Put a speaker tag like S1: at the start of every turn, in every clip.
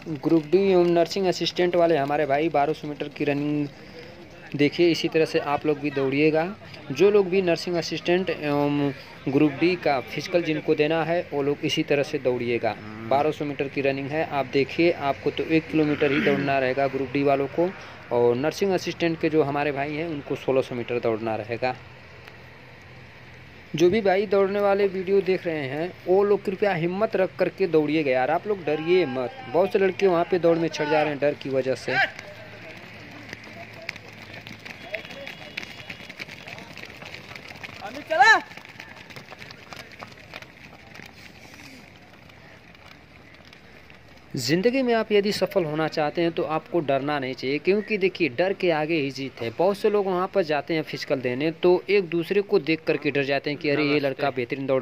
S1: Group D एवं nursing assistant वाले हमारे भाई 1200 मीटर की रनिंग देखिए, इसी तरह से आप लोग भी दौड़िएगा। जो लोग भी नर्सिंग असिस्टेंट एवं ग्रुप डी का फिजिकल जिनको देना है वो लोग इसी तरह से दौड़िएगा। 1200 मीटर की रनिंग है। आप देखिए, आपको तो 1 किलोमीटर ही दौड़ना रहेगा ग्रुप डी वालों को, और नर्सिंग असिस्टेंट के जो हमारे भाई हैं उनको 1600 मीटर दौड़ना रहेगा। जो भी भाई दौड़ने वाले वीडियो देख रहे हैं वो लोग कृपया हिम्मत रख करके दौड़िएगा यार, आप लोग डरिए मत। बहुत से लड़के वहाँ पे दौड़ में चढ़ जा रहे हैं डर की वजह से।
S2: चला।
S1: ज़िंदगी में आप यदि सफल होना चाहते हैं तो आपको डरना नहीं चाहिए, क्योंकि देखिए डर के आगे ही जीत है। बहुत से लोग वहाँ पर जाते हैं फिजिकल देने तो एक दूसरे को देख करके डर जाते हैं कि अरे ये लड़का बेहतरीन दौड़।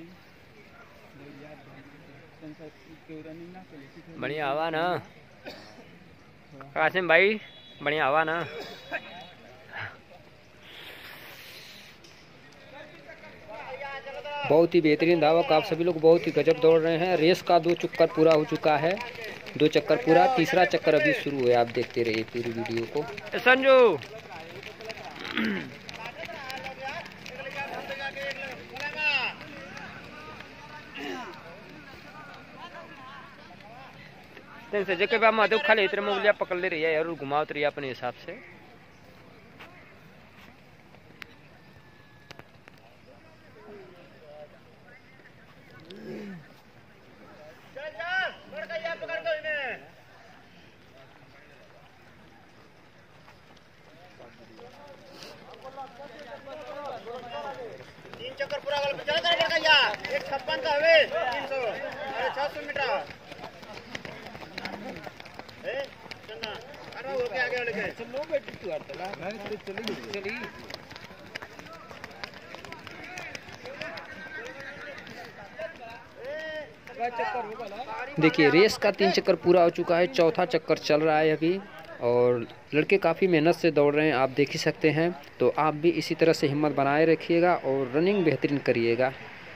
S2: बढ़िया हवा ना कासिम भाई, बढ़िया हवा ना।
S1: बहुत ही बेहतरीन धावक, आप सभी लोग बहुत ही गजब दौड़ रहे हैं। रेस का 2 चक्कर पूरा हो चुका है, 2 चक्कर पूरा, तीसरा चक्कर अभी शुरू है। आप देखते रहिए पूरी वीडियो को।
S2: संजू से जगह पे हम खाली इतने मुगलिया पकड़ ले रही है यार, घुमावत रही है अपने हिसाब से।
S3: चक्कर पूरा 156 का हवे 300 अरे 600 मीटर आगे लेके चलो बेटी तू चला चली।
S1: देखिए रेस का 3 चक्कर पूरा हो चुका है, चौथा चक्कर चल रहा है अभी, और लड़के काफ़ी मेहनत से दौड़ रहे हैं, आप देख ही सकते हैं। तो आप भी इसी तरह से हिम्मत बनाए रखिएगा और रनिंग बेहतरीन करिएगा।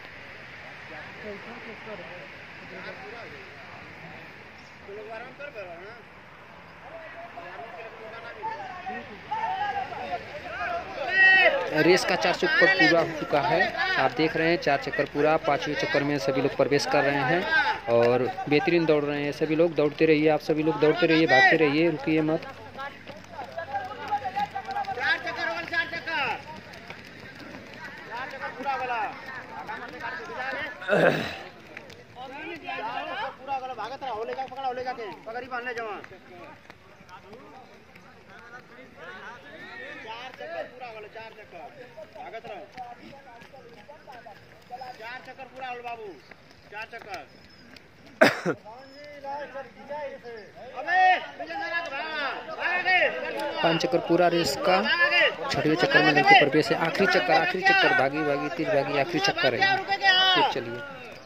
S1: रेस का 4 चक्कर पूरा हो चुका है, आप देख रहे हैं 4 चक्कर पूरा। 5वें चक्कर में सभी लोग प्रवेश कर रहे हैं और बेहतरीन दौड़ रहे हैं सभी लोग। दौड़ते रहिए, आप सभी लोग दौड़ते रहिए, भागते रहिए, रुकिए मत।
S3: चार चक्कर पूरा हो बाबू, 4 चक्कर।
S1: 5 चक्कर पूरा रेस का। 6वें चक्कर में लड़के प्रवेश है। आखिरी चक्कर भागी भागी तीर भागी, आखिरी चक्कर है। फिर चलिए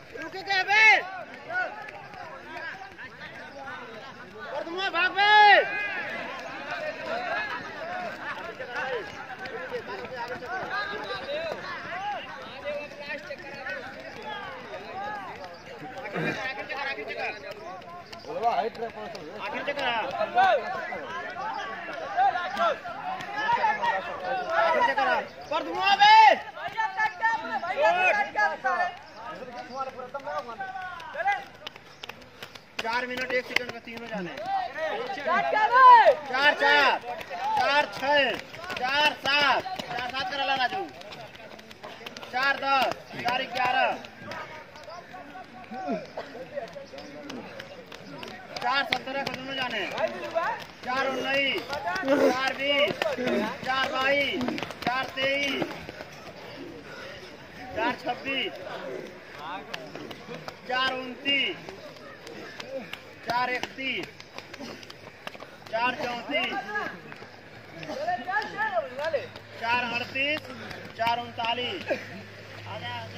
S3: चार मिनट 1 सेकंड का तीनों जाने। 4 4 4 6 4 7 4 7 करा ला राजू। 4 10 4 11 4 17 का दोनों जाने। 4 19 4 20 4 22 4 23 4 26 4 29 4 31 4 34 4 38 4 39